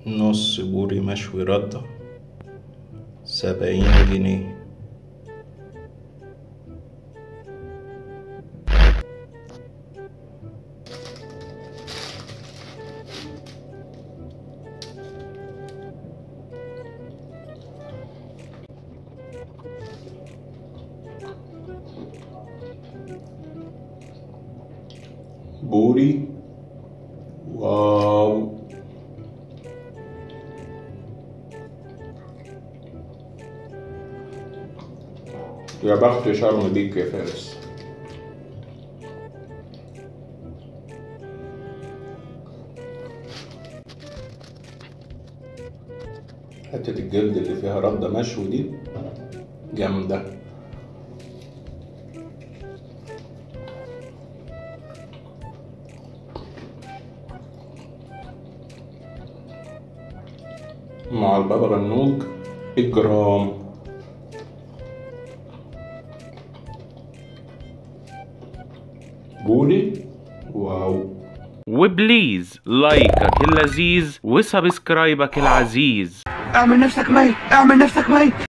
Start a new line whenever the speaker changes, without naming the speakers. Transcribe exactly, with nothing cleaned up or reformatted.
نص بوري مشوي ردة سبعين جنيه. بوري واو. يا بخت شرم بيك يا فارس. حتة الجلد اللي فيها ردة مشوي دي جامدة. مع البابا غنوج الجرام. بوري واو.
وبليز لايكك اللذيذ وسبسكرايبك العزيز.
اعمل نفسك ميت، اعمل نفسك ميت.